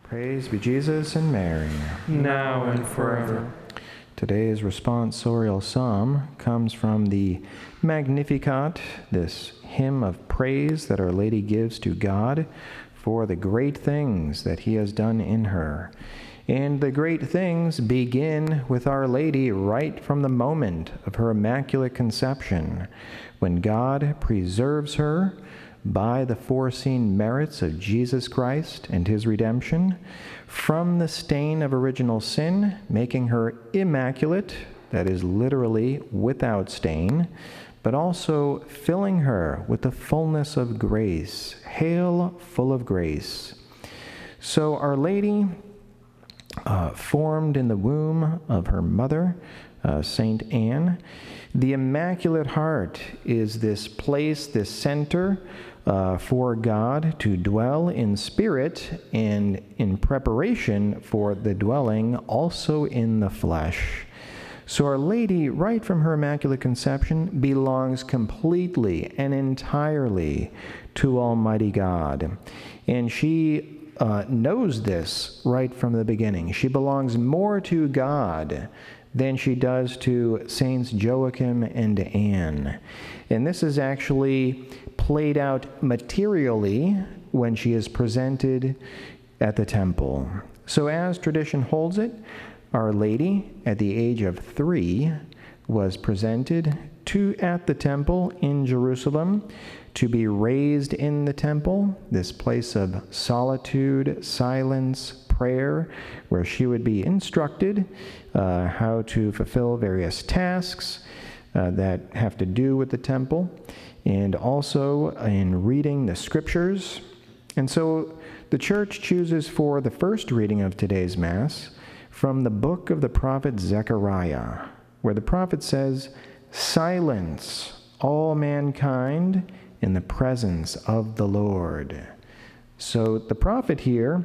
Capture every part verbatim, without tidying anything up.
Praise be Jesus and Mary, now and forever. Today's responsorial psalm comes from the Magnificat, this hymn of praise that Our Lady gives to God for the great things that He has done in her. And the great things begin with Our Lady right from the moment of her Immaculate Conception, when God preserves her by the foreseen merits of Jesus Christ and His redemption from the stain of original sin, making her immaculate, that is literally without stain, but also filling her with the fullness of grace. Hail, full of grace. So Our Lady, uh, formed in the womb of her mother, uh, Saint Anne, the Immaculate Heart is this place, this center uh, for God to dwell in spirit and in preparation for the dwelling also in the flesh. So Our Lady, right from her Immaculate Conception, belongs completely and entirely to Almighty God. And she uh, knows this right from the beginning. She belongs more to God than she does to Saints Joachim and Anne. And this is actually played out materially when she is presented at the temple. So as tradition holds it, Our Lady, at the age of three, was presented to at the temple in Jerusalem to be raised in the temple, this place of solitude, silence, prayer, where she would be instructed uh, how to fulfill various tasks uh, that have to do with the temple, and also in reading the scriptures. And so the Church chooses for the first reading of today's Mass from the book of the prophet Zechariah, where the prophet says, "Silence, all mankind, in the presence of the Lord." So the prophet here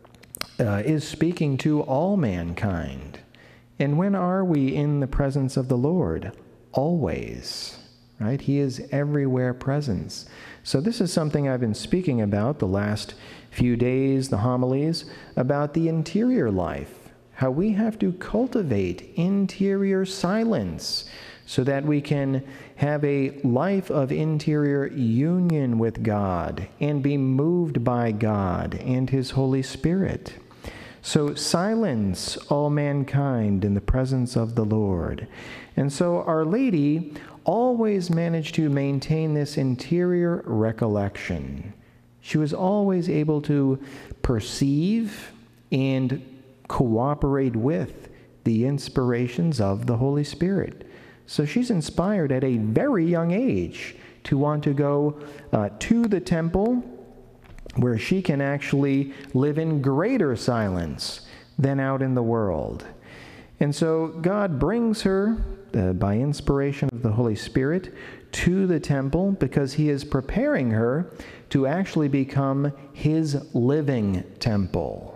uh, is speaking to all mankind. And when are we in the presence of the Lord? Always, right? He is everywhere present. So this is something I've been speaking about the last few days, the homilies, about the interior life, how we have to cultivate interior silence so that we can have a life of interior union with God and be moved by God and His Holy Spirit. So silence all mankind in the presence of the Lord. And so Our Lady always managed to maintain this interior recollection. She was always able to perceive and cooperate with the inspirations of the Holy Spirit. So she's inspired at a very young age to want to go uh, to the temple where she can actually live in greater silence than out in the world. And so God brings her, uh, by inspiration of the Holy Spirit, to the temple because He is preparing her to actually become His living temple.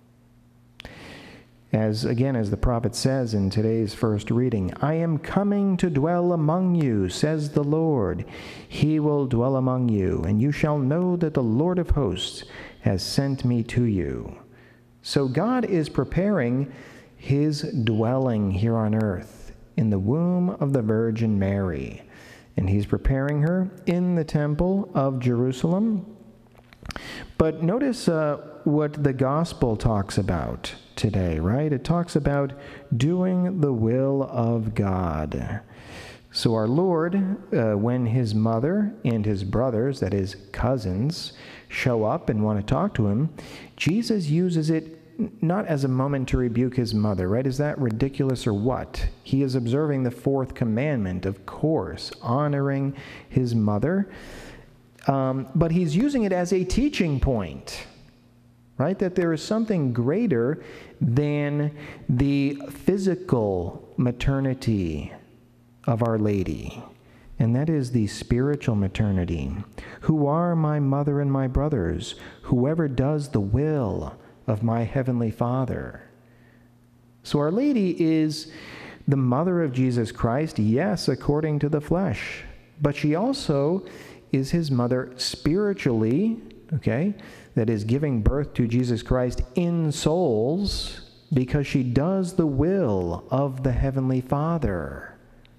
As, again, as the prophet says in today's first reading, "I am coming to dwell among you, says the Lord. He will dwell among you, and you shall know that the Lord of hosts has sent me to you." So God is preparing His dwelling here on earth in the womb of the Virgin Mary. And He's preparing her in the temple of Jerusalem. But notice uh, what the gospel talks about today, right? It talks about doing the will of God. So our Lord, uh, when His mother and His brothers, that is cousins, show up and want to talk to Him, Jesus uses it not as a moment to rebuke His mother, right? Is that ridiculous or what? He is observing the fourth commandment, of course, honoring His mother. Um, but He's using it as a teaching point, right? That there is something greater than the physical maternity of Our Lady, and that is the spiritual maternity. "Who are my mother and my brothers? Whoever does the will of my heavenly Father." So Our Lady is the mother of Jesus Christ, yes, according to the flesh, but she also is His mother spiritually, okay, that is giving birth to Jesus Christ in souls because she does the will of the Heavenly Father.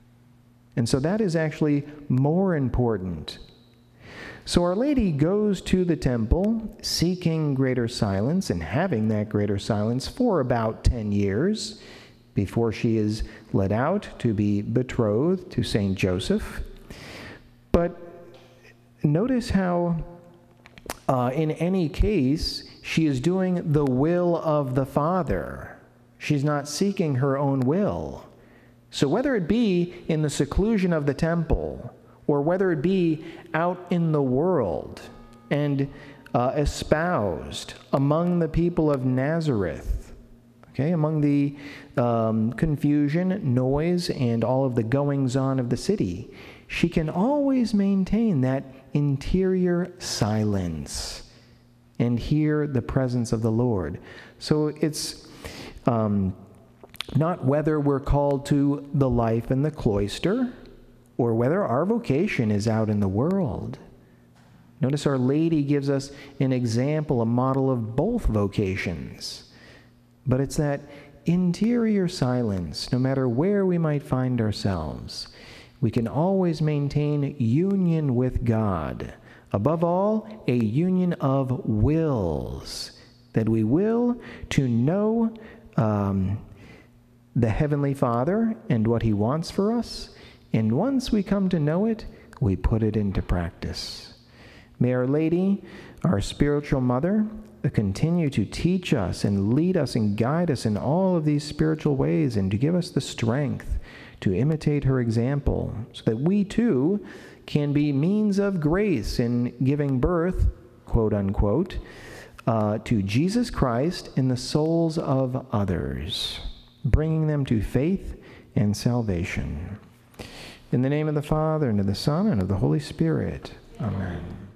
And so that is actually more important. So Our Lady goes to the temple seeking greater silence and having that greater silence for about ten years before she is led out to be betrothed to Saint Joseph. But notice how uh, in any case she is doing the will of the Father. She's not seeking her own will. So whether it be in the seclusion of the temple or whether it be out in the world and uh, espoused among the people of Nazareth, okay, among the um, confusion, noise, and all of the goings-on of the city, she can always maintain that interior silence and hear the presence of the Lord. So it's um, not whether we're called to the life in the cloister or whether our vocation is out in the world. Notice Our Lady gives us an example, a model of both vocations. But it's that interior silence, no matter where we might find ourselves. We can always maintain union with God. Above all, a union of wills, that we will to know um, the Heavenly Father and what He wants for us. And once we come to know it, we put it into practice. May Our Lady, our spiritual mother, continue to teach us and lead us and guide us in all of these spiritual ways and to give us the strength to imitate her example so that we too can be means of grace in giving birth, quote unquote, uh, to Jesus Christ in the souls of others, bringing them to faith and salvation. In the name of the Father, and of the Son, and of the Holy Spirit. Amen.